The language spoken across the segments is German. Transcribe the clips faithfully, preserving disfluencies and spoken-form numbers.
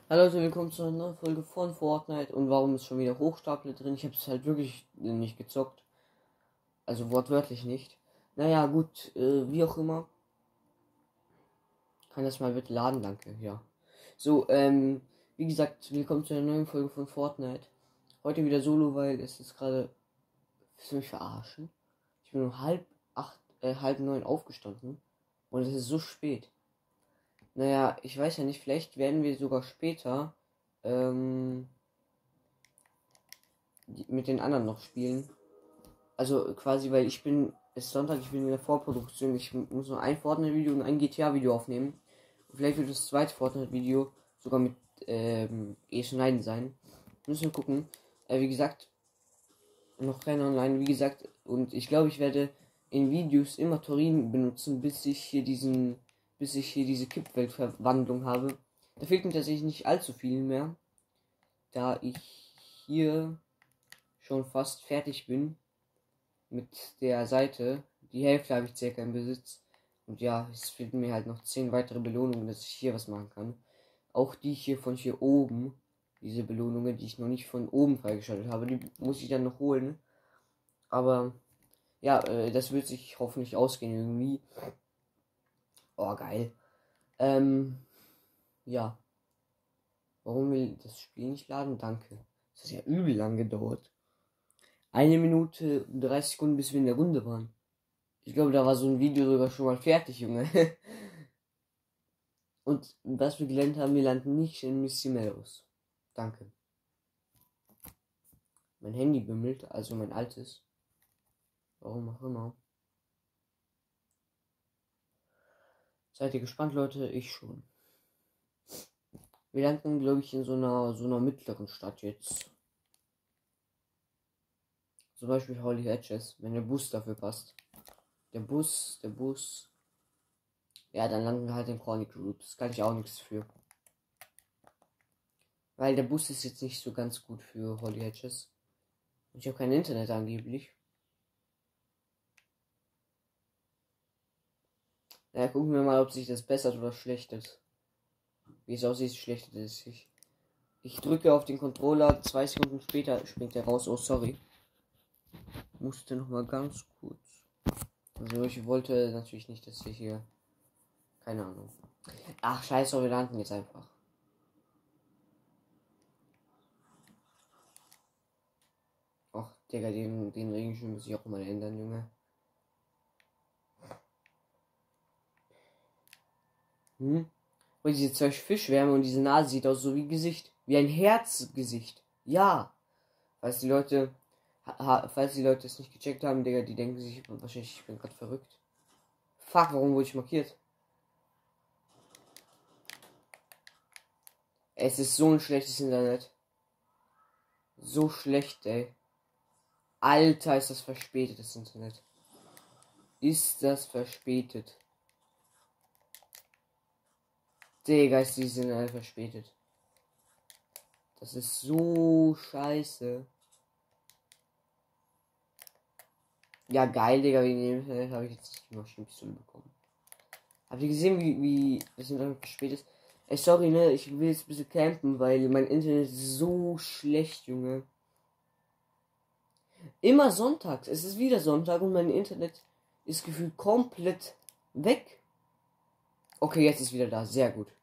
Hallo Leute, willkommen zu einer neuen Folge von Fortnite. Und warum ist schon wieder Hochstapler drin? Ich habe es halt wirklich nicht gezockt. Also wortwörtlich nicht. Naja, gut, äh, wie auch immer. Kann das mal bitte laden, danke, ja. So, ähm, wie gesagt, willkommen zu einer neuen Folge von Fortnite. Heute wieder solo, weil es ist gerade... Willst du mich verarschen? Ich bin um halb acht, äh, halb neun aufgestanden. Und es ist so spät. Naja, ich weiß ja nicht, vielleicht werden wir sogar später, ähm... mit den anderen noch spielen. Also quasi, weil ich bin, es ist Sonntag, ich bin in der Vorproduktion. Ich muss noch ein Fortnite-Video und ein G T A-Video aufnehmen. Und vielleicht wird das zweite Fortnite-Video sogar mit ähm, E-Schneiden sein. Müssen wir gucken. Äh, wie gesagt, noch keine online, wie gesagt. Und ich glaube, ich werde in Videos immer Turin benutzen, bis ich hier diesen, bis ich hier diese Kippweltverwandlung habe. Da fehlt mir tatsächlich nicht allzu viel mehr. Da ich hier schon fast fertig bin mit der Seite. Die Hälfte habe ich circa im Besitz. Und ja, es fehlen mir halt noch zehn weitere Belohnungen, dass ich hier was machen kann. Auch die hier von hier oben. Diese Belohnungen, die ich noch nicht von oben freigeschaltet habe, die muss ich dann noch holen. Aber ja, äh, das wird sich hoffentlich ausgehen irgendwie. Oh, geil. Ähm, ja. Warum will das Spiel nicht laden? Danke. Das hat ja übel lang gedauert. Eine Minute und dreißig Sekunden, bis wir in der Runde waren. Ich glaube, da war so ein Video sogar schon mal fertig, Junge. Und was wir gelernt haben, wir landen nicht in Missy Meadows. Danke. Mein Handy bimmelt, also mein altes. Warum auch immer. Seid ihr gespannt, Leute? Ich schon. Wir landen, glaube ich, in so einer, so einer mittleren Stadt jetzt. Zum Beispiel Holy Hedges, wenn der Bus dafür passt. Der Bus, der Bus. Ja, dann landen wir halt in Corny Group. Das kann ich auch nichts für. Weil der Bus ist jetzt nicht so ganz gut für Holy Hedges. Und ich habe kein Internet angeblich. Na, gucken wir mal, ob sich das bessert oder schlechtet. Wie es aussieht, schlechtet es sich. Ich drücke auf den Controller, zwei Sekunden später springt er raus. Oh, sorry. Musste noch mal ganz kurz. Also ich wollte natürlich nicht, dass wir hier... Keine Ahnung. Ach, scheiße, wir landen jetzt einfach. Ach, Digga, den, den Regenschirm muss ich auch mal ändern, Junge. Hm? Und diese zwei Fischwärme und diese Nase sieht aus so wie Gesicht. Wie ein Herzgesicht. Ja. Falls die Leute... Ha, falls die Leute es nicht gecheckt haben, Digga, die denken sich wahrscheinlich, ich bin gerade verrückt. Fuck, warum wurde ich markiert? Es ist so ein schlechtes Internet. So schlecht, ey. Alter, ist das verspätet, das Internet. Ist das verspätet. Digga, ist dieses Internet verspätet. Das ist so scheiße. Ja, geil, Digga, wegen dem Internet habe ich jetzt nicht die Maschinenpistole bekommen. Habt ihr gesehen, wie, wie das Internet verspätet ist? Ey, sorry, ne, ich will jetzt ein bisschen campen, weil mein Internet ist so schlecht, Junge. Immer sonntags. Es ist wieder Sonntag und mein Internet ist gefühlt komplett weg. Okay, jetzt ist wieder da. Sehr gut.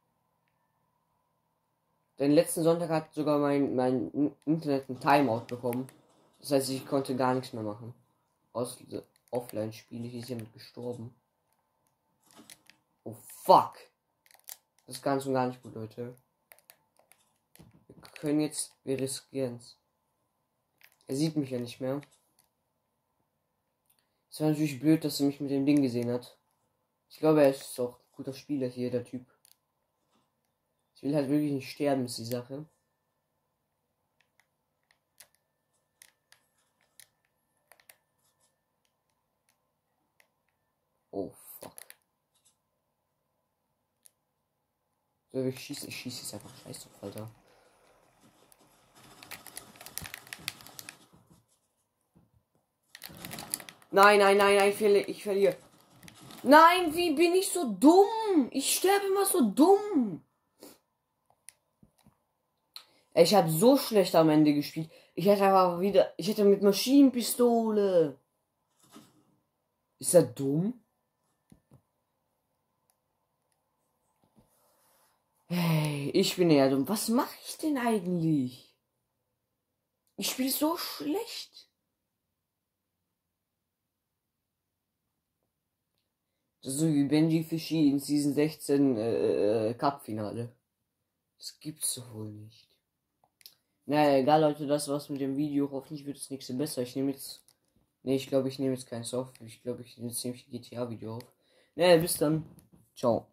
Denn letzten Sonntag hat sogar mein, mein Internet ein Timeout bekommen. Das heißt, ich konnte gar nichts mehr machen. Aus Offline-Spiele. Hier ist jemand gestorben. Oh fuck. Das ist ganz und gar nicht gut, Leute. Wir können jetzt... Wir riskieren es. Er sieht mich ja nicht mehr. Es war natürlich blöd, dass er mich mit dem Ding gesehen hat. Ich glaube, er ist auch ein guter Spieler hier, der Typ. Ich will halt wirklich nicht sterben, ist die Sache. Oh, fuck. So, ich schieße, ich schieße jetzt einfach. Scheiß drauf, Alter. Nein, nein, nein, nein, ich verliere. Ich verliere. Nein, wie bin ich so dumm? Ich sterbe immer so dumm. Ich habe so schlecht am Ende gespielt. Ich hätte aber wieder. Ich hätte mit Maschinenpistole. Ist er dumm? Hey, ich bin eher dumm. Was mache ich denn eigentlich? Ich spiele so schlecht. Das ist so wie Benji Fischi in Season sechzehn äh, äh, Cup-Finale. Das gibt's doch wohl nicht. Naja, egal Leute, das war's mit dem Video. Hoffentlich wird das nächste besser. Ich nehme jetzt. Ne, ich glaube, ich nehme jetzt kein Soft. Ich glaube, ich nehme jetzt nämlich ein G T A-Video auf. Naja, bis dann. Ciao.